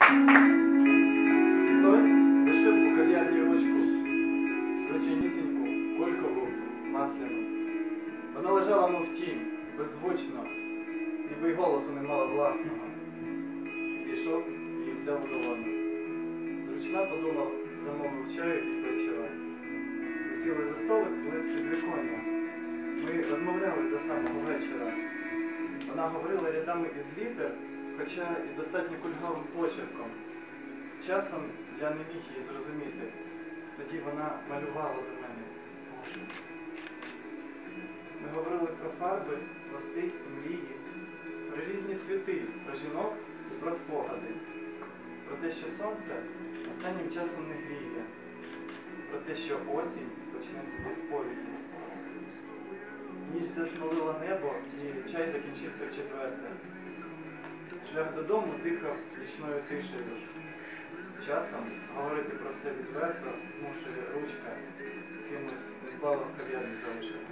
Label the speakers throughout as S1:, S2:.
S1: Хтось лишив у кав'ярні ручку, звичайнісіньку, кулькову, масляну. Вона лежала, мов тінь, беззвучно, ніби й голосу не мала власного. Підійшов і взяв у долону. Зручна, подумав, замовив чаю і печива. Ми сіли за столик близько підвіконня. Ми розмовляли до самого вечора. Вона говорила рядами із літер, хоча і достатньо кульгавим почерком. Часом я не міг її зрозуміти. Тоді вона малювала до мене. Боже. Ми говорили про фарби, мости і мрії, про різні світи, про жінок і про спогади. Про те, що сонце останнім часом не гріє. Про те, що осінь почнеться зі сповіді. Ніч засмолила небо і чай закінчився в четверте. Шлях додому дихав нічною тишею. Часом говорити про все відверто змушує ручка, кимось недбало в кав'ярні залишити.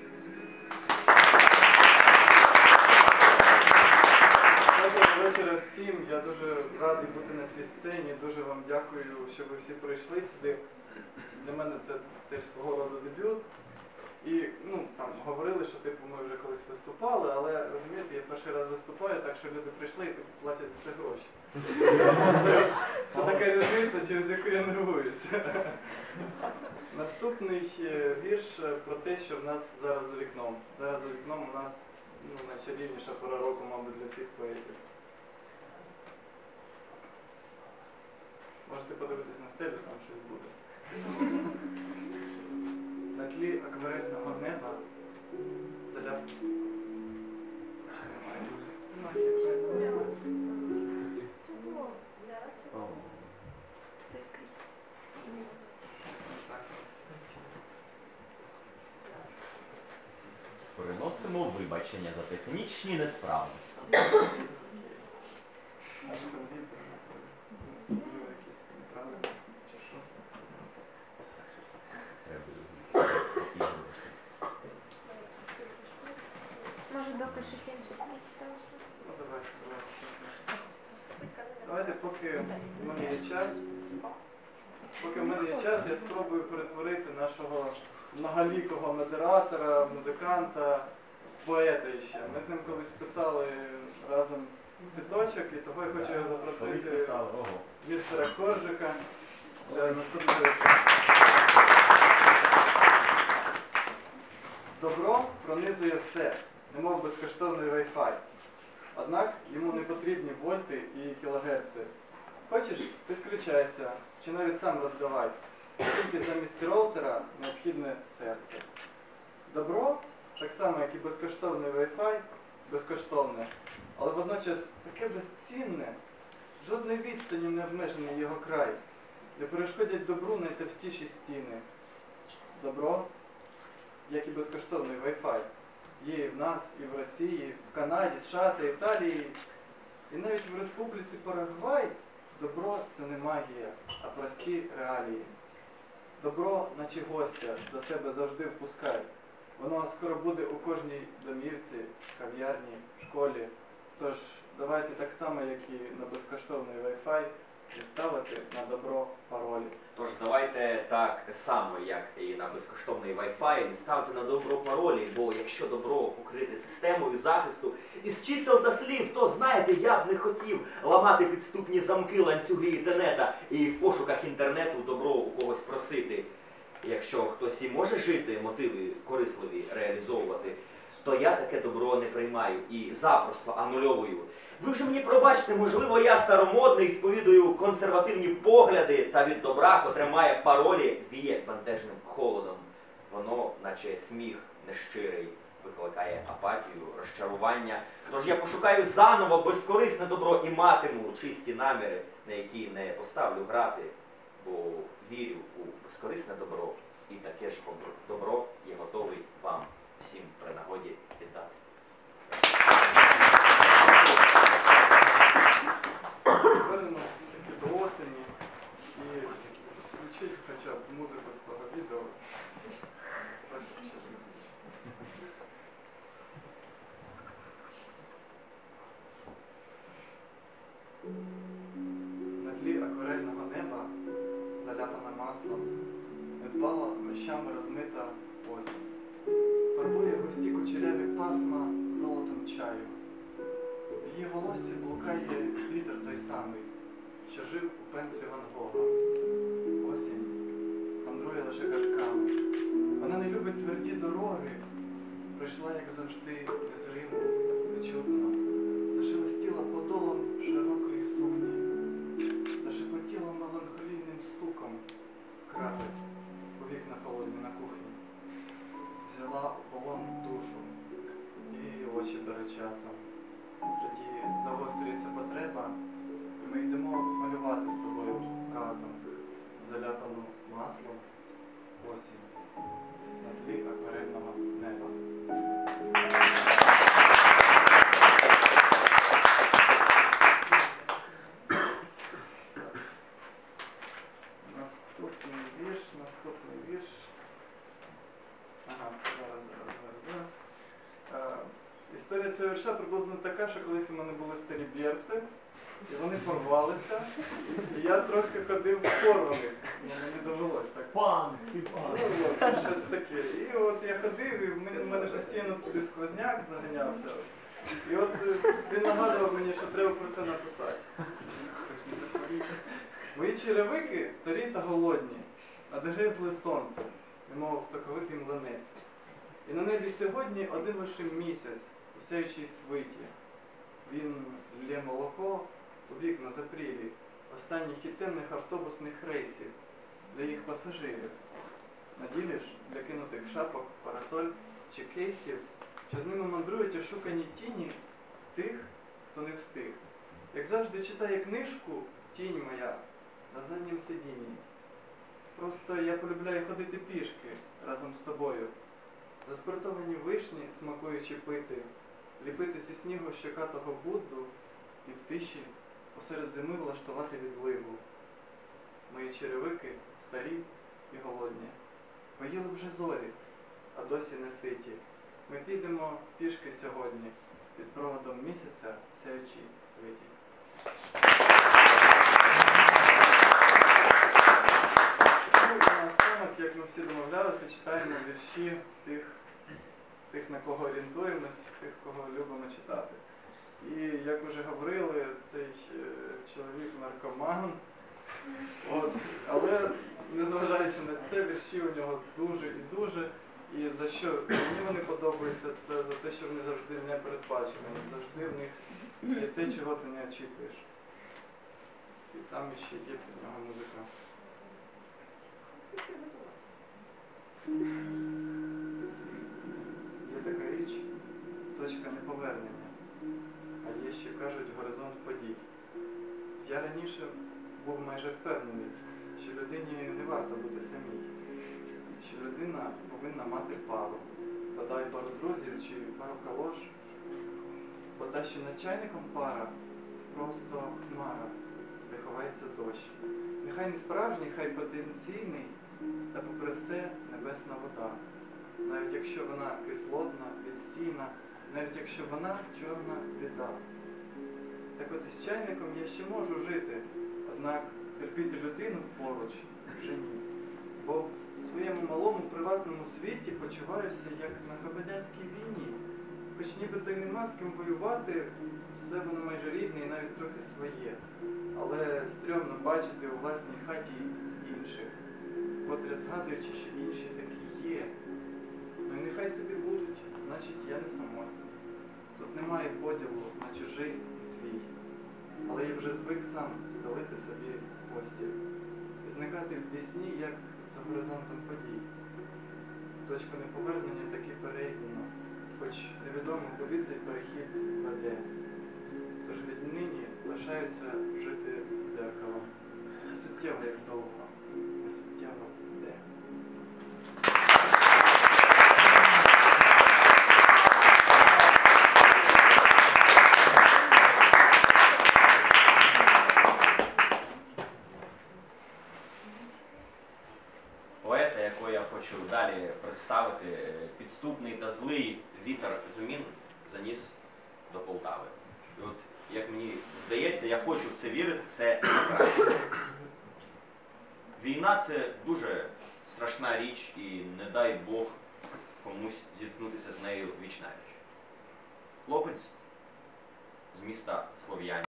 S1: Доброго вечора всім. Я дуже радий бути на цій сцені. Дуже вам дякую, що ви всі прийшли сюди. Для мене це теж свого роду дебют. І там говорили, що типу ми вже колись виступали, але розумієте, я перший раз виступаю, так що люди прийшли і платять за це гроші. Це така різниця, через яку я нервуюся. Наступний вірш про те, що в нас зараз за вікном. Зараз за вікном у нас найчарівніша пора року, мабуть, для всіх поетів. Можете подивитись на стелю, там щось буде. На тлі акварельного неба заляп...
S2: Приносимо вибачення за технічні несправності.
S3: Може, доки щось інше читаєш?
S1: Ну, давайте, поки в мене є час, я спробую перетворити нашого многолікого модератора, музиканта, поета ще. Ми з ним колись писали разом квіточок, і того я хочу його запросити містера Коржика для наступного речі. Добро пронизує все, немов безкоштовний Wi-Fi. Однак йому не потрібні вольти і кілогерци. Хочеш – підключайся, чи навіть сам роздавай. Тільки замість роутера необхідне серце. Добро, так само як і безкоштовний Wi-Fi, безкоштовне, але водночас таке безцінне, жодної відстані не обмежений його край, не перешкодять добру найтовстіші стіни. Добро, як і безкоштовний Wi-Fi, є і в нас, і в Росії, в Канаді, США та Італії, і навіть в Республіці Парагвай добро – це не магія, а прості реалії. Добро, наче гостя, до себе завжди впускай. Воно скоро буде у кожній домівці, кав'ярні, школі. Тож давайте так само, як і на безкоштовний Wi-Fi, і ставити на добро паролі.
S2: Тож давайте так само, як і на безкоштовний Wi-Fi, ставити на добро паролі, бо якщо добро покрити системою захисту із чисел та слів, то, знаєте, я б не хотів ламати підступні замки ланцюги інтернета і в пошуках інтернету добро у когось просити. Якщо хтось і може жити, мотиви корисливі реалізовувати, то я таке добро не приймаю і запросто анульовую. Ви вже мені пробачте, можливо, я старомодний, сповідую консервативні погляди, та від добра, котре має паролі, віє бентежним холодом. Воно, наче сміх нещирий, викликає апатію, розчарування. Тож я пошукаю заново безкорисне добро і матиму чисті наміри, на які не поставлю грати, бо вірю у безкорисне добро, і таке ж добро є готовий вам всім при нагоді віддати.
S1: Повернемось таки до осені і включіть хоча б музику з того відео. Так, ще ж не звучить. заляпана маслом, недбало нощами розмита осінь. Фарбує густі кучеряві пасма золотом чаю. В її волоссі блукає вітер той самий, що жив у пензлі Ван Гога. Осінь мандрує лише казками. Вона не любить тверді дороги, прийшла, як завжди, незримо, нечутно, зашелестіла подолом широкої сукні, зашепотіла меланхолійним стуком крати у вікна холодні на кухні. Взяла у полон душу і очі бере часом. Тоді загострюється потреба, і ми йдемо малювати з тобою разом заляпану маслом осінь на тлі акварельного неба. Наступний вірш. Ага, зараз. Історія цього вірша приблизно така, що колись у мене були старі берці, і вони порвалися, і я трохи ходив порваних. Мені довелось так.
S4: Пан, ти пан.
S1: Ну, от, щось таке. І от я ходив, і в мене постійно туди сквозняк заганявся. І от він нагадував мені, що треба про це написати. Мої черевики старі та голодні, надгризли сонце, немов соковитий млинець. І на небі сьогодні один лише місяць, у сяючій свиті. Він лє молоко у вікна запрілі, останніх і темних автобусних рейсів для їх пасажирів. Наділиш для кинутих шапок, парасоль чи кейсів, що з ними мандрують ошукані тіні тих, хто не встиг. Як завжди читає книжку «Тінь моя» на заднім сидінні. Просто я полюбляю ходити пішки разом з тобою. Заспиртовані вишні, смакуючи пити, ліпити зі снігу щекатого Будду і в тиші посеред зими влаштувати відливу. Мої черевики старі і голодні. Поїли вже зорі, а досі не ситі. Ми підемо пішки сьогодні під проводом місяця в сяючій світі. Ну, наостанок, як ми всі домовлялися, читаємо вірші тих, на кого орієнтуємось, тих, кого любимо читати. І, як вже говорили, цей чоловік наркоман. От. Але, незважаючи на це, вірші у нього дуже і дуже. І за що мені вони подобаються, це за те, що вони завжди не передбачені. Завжди в них є те, чого ти не очікуєш. І там ще є під нього музика. Є така річ, точка неповернення, а є ще, кажуть, горизонт подій. Я раніше був майже впевнений, що людині не варто бути самій, що людина повинна мати пару, бодай пару друзів чи пару калош, бо та, що над чайником пара, це просто хмара, де ховається дощ. Нехай не справжній, хай потенційний, та попри все небесна вода. Навіть якщо вона кислотна, відстійна, навіть якщо вона чорна біда. Так от із чайником я ще можу жити, однак терпіти людину поруч вже ні. Бо в своєму малому приватному світі почуваюся як на громадянській війні. Хоч нібито й нема з ким воювати, все воно майже рідне і навіть трохи своє. Але стрьомно бачити у власній хаті інших, вкотре згадуючи, що інші такі є. Ну і нехай собі будуть, значить я не самотній. Тут немає поділу на чужий і свій. Але я вже звик сам стелити собі постіль і зникати в вісні, як за горизонтом подій. Точку неповернення таки перейдено, хоч невідомо, куди цей перехід веде. Тож віднині лишаюся жити з дзеркалом. Не суттєво, як довго, не суттєво де.
S2: Поета, якого я хочу далі представити, підступний та злий вітер змін заніс до Полтави. І от, як мені здається, я хочу в це вірити, це краще.
S4: Війна це дуже страшна річ і не дай Бог комусь зіткнутися з нею віч навіч. Хлопець з міста Слов'янськ